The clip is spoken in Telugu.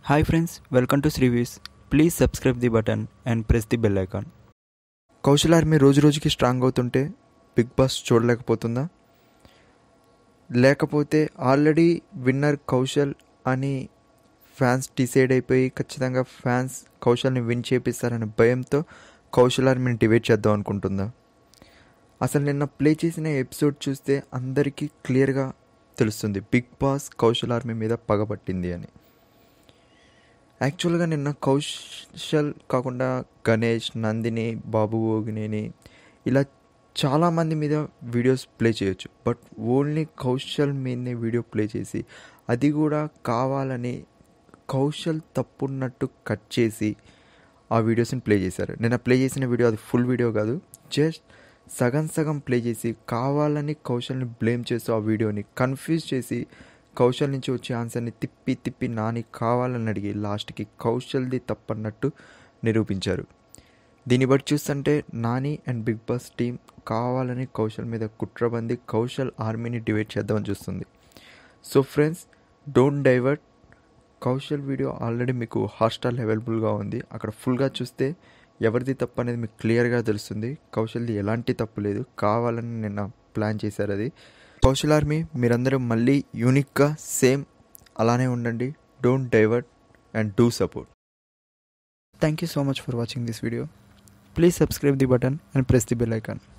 Hi friends, welcome to Reviews. Please subscribe the button and press the bell icon. Kaushal army రోజు రోజుకి స్ట్రాంగ్ అవుతుంటే బిగ్ బాస్ చూడలేకపోతుందా? లేకపోతే ఆల్రెడీ విన్నర్ కౌశల్ అని ఫ్యాన్స్ డిసైడ్ అయిపోయి ఖచ్చితంగా ఫ్యాన్స్ కౌశల్ని విన్ చేపిస్తారనే భయంతో కౌశల్ ఆర్మీని డివైడ్ చేద్దాం అనుకుంటుందా? అసలు నిన్న ప్లే చేసిన ఎపిసోడ్ చూస్తే అందరికీ క్లియర్గా తెలుస్తుంది బిగ్ బాస్ కౌశల్ ఆర్మీ మీద పగబట్టింది అని. యాక్చువల్గా నిన్న కౌశల్ కాకుండా గణేష్, నందిని, బాబు ఓగినేని ఇలా చాలామంది మీద వీడియోస్ ప్లే చేయొచ్చు. బట్ ఓన్లీ కౌశల్ మీదనే వీడియో ప్లే చేసి అది కూడా కావాలని కౌశల్ తప్పున్నట్టు కట్ చేసి ఆ వీడియోస్ని ప్లే చేశారు. నిన్న ప్లే చేసిన వీడియో అది ఫుల్ వీడియో కాదు, జస్ట్ సగం ప్లే చేసి కావాలని కౌశల్ని బ్లేమ్ చేస్తూ ఆ వీడియోని కన్ఫ్యూజ్ చేసి కౌశల్ నుంచి వచ్చే ఆన్సర్ని తిప్పి నాని కావాలని అడిగి లాస్ట్కి కౌశల్ది తప్పన్నట్టు నిరూపించారు. దీన్ని బట్టి చూస్తుంటే Nani and Bigg Boss team కావాలని కౌశల్ మీద కుట్రబంది కౌశల్ ఆర్మీని డివైడ్ చేద్దామని చూస్తుంది. So friends, don't divert. Kaushal video already మీకు హాట్స్టార్లో అవైలబుల్గా ఉంది. అక్కడ ఫుల్గా చూస్తే ఎవరిది తప్పు అనేది మీకు క్లియర్గా తెలుస్తుంది. కౌశల్ది ఎలాంటి తప్పు లేదు, కావాలని నిన్న ప్లాన్ చేశారు అది. కౌశల్ ఆర్మీ మీరందరూ మళ్ళీ యూనిక్గా సేమ్ అలానే ఉండండి. Don't divert and do support. Thank you so much for watching this video. Please subscribe the button and press the bell icon.